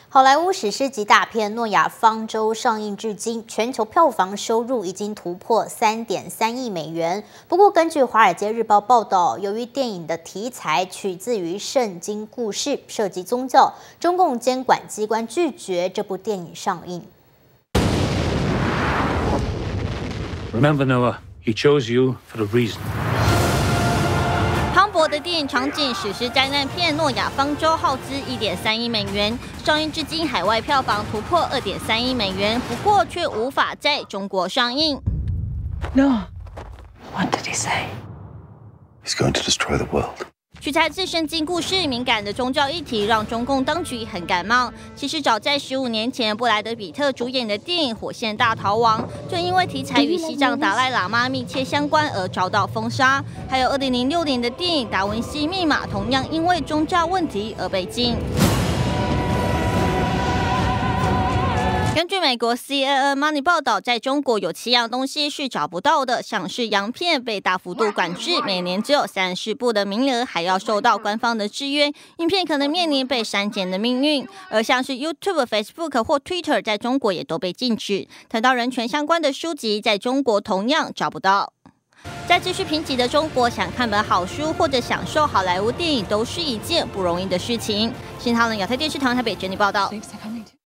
好莱坞史诗级大片《诺亚方舟》上映至今，全球票房收入已经突破3.3亿美元。不过，根据《华尔街日报》报道，由于电影的题材取自于圣经故事，涉及宗教，中共监管机关拒绝这部电影上映。 Remember, Noah, he chose you for a reason. 磅礴的电影场景，史诗灾难片《诺亚方舟》耗资1.3亿美元，上映至今海外票房突破2.3亿美元，不过却无法在中国上映。 No, what did he say? He's going to destroy the world. 取材自圣经故事，敏感的宗教议题让中共当局很感冒。其实早在15年前，布莱德彼特主演的电影《火线大逃亡》就因为题材与西藏达赖喇嘛密切相关而遭到封杀。还有2006年的电影《达文西密码》同样因为宗教问题而被禁。根据美国 CNN Money 报道，在中国有7样东西是找不到的，像是洋片被大幅度管制，每年只有30部的名额，还要受到官方的制约，影片可能面临被删减的命运。而像是 YouTube、Facebook 或 Twitter 在中国也都被禁止。谈到人权相关的书籍，在中国同样找不到。在继续贫瘠的中国，想看本好书或者享受好莱坞电影，都是一件不容易的事情。新唐人亚太电视台台北整理报道。